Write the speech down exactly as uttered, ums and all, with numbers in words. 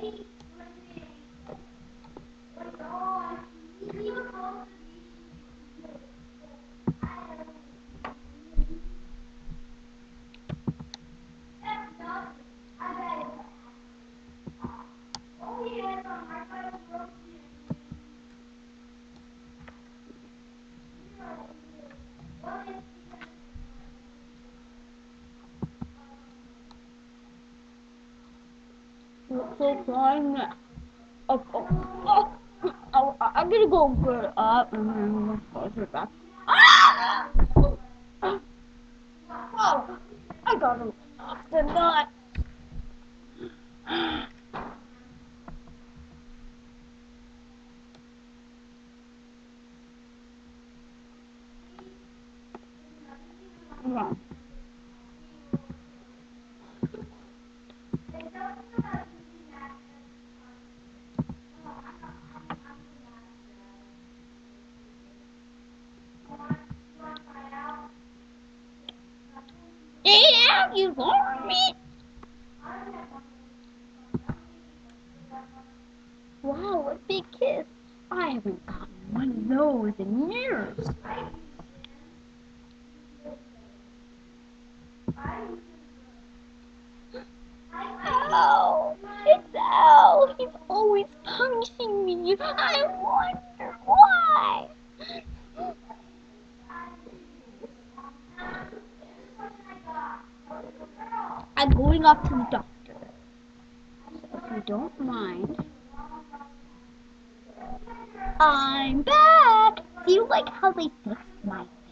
Looks so fun. Oh, oh, oh. Oh, I'm gonna go get up and then I'll get back. Ah! Oh, I got him off the nut. Come Yeah, you warned me. Wow, a big kiss. I haven't gotten one of those in years. Ow! It's Al. He's always punching me. I wonder why. I'm going off to the doctor. So if you don't mind, I'm back. Do you like how they fixed my